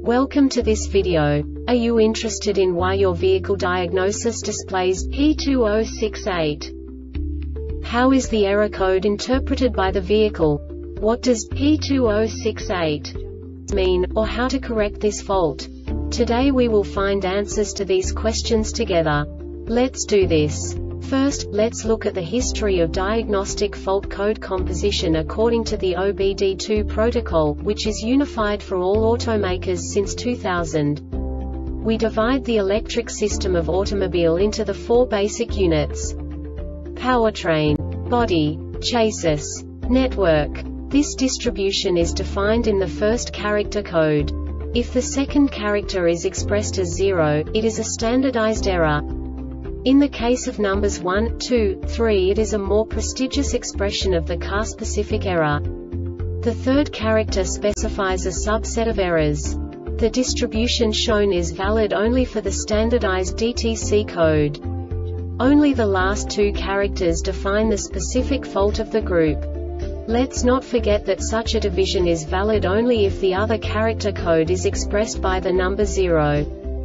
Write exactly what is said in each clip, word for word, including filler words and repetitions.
Welcome to this video. Are you interested in why your vehicle diagnosis displays P two zero six eight? How is the error code interpreted by the vehicle? What does P two zero six eight mean, or how to correct this fault? Today we will find answers to these questions together. Let's do this. First, let's look at the history of diagnostic fault code composition according to the O B D two protocol, which is unified for all automakers since two thousand. We divide the electric system of automobile into the four basic units: powertrain, body, chassis, network. This distribution is defined in the first character code. If the second character is expressed as zero, it is a standardized error. In the case of numbers one, two, three, it is a more prestigious expression of the car-specific error. The third character specifies a subset of errors. The distribution shown is valid only for the standardized D T C code. Only the last two characters define the specific fault of the group. Let's not forget that such a division is valid only if the other character code is expressed by the number zero.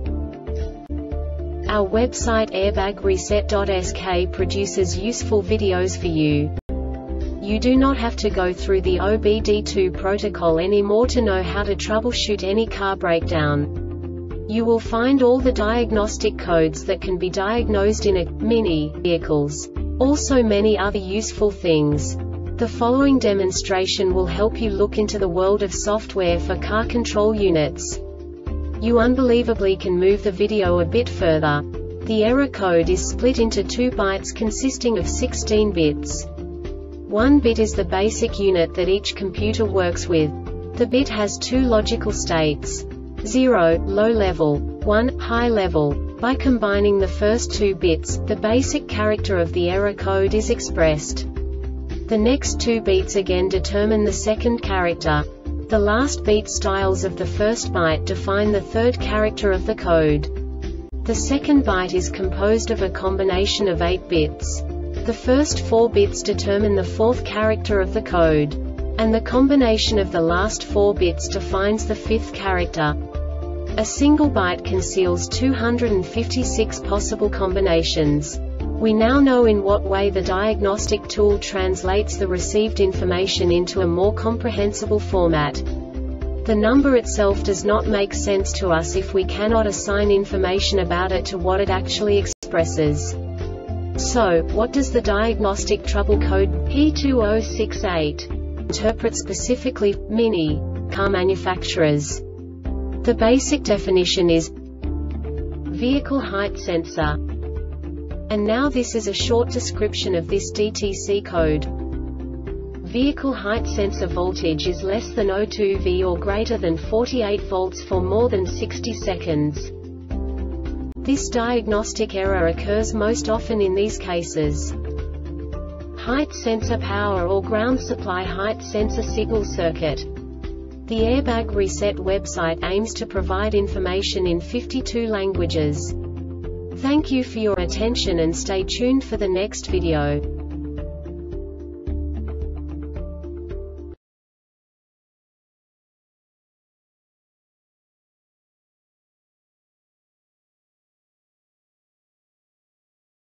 Our website airbag reset dot S K produces useful videos for you. You do not have to go through the O B D two protocol anymore to know how to troubleshoot any car breakdown. You will find all the diagnostic codes that can be diagnosed in a mini vehicles. Also many other useful things. The following demonstration will help you look into the world of software for car control units. You unbelievably can move the video a bit further. The error code is split into two bytes consisting of sixteen bits. One bit is the basic unit that each computer works with. The bit has two logical states: zero, low level, one, high level. By combining the first two bits, the basic character of the error code is expressed. The next two beats again determine the second character. The last beat styles of the first byte define the third character of the code. The second byte is composed of a combination of eight bits. The first four bits determine the fourth character of the code. And the combination of the last four bits defines the fifth character. A single byte conceals two hundred fifty-six possible combinations. We now know in what way the diagnostic tool translates the received information into a more comprehensible format. The number itself does not make sense to us if we cannot assign information about it to what it actually expresses. So, what does the diagnostic trouble code P two zero six eight interpret specifically for mini car manufacturers? The basic definition is vehicle height sensor. And now this is a short description of this D T C code. Vehicle height sensor voltage is less than zero point two volts or greater than forty-eight volts for more than sixty seconds. This diagnostic error occurs most often in these cases: height sensor power or ground supply height sensor signal circuit. The Airbag Reset website aims to provide information in fifty-two languages. Thank you for your attention and stay tuned for the next video.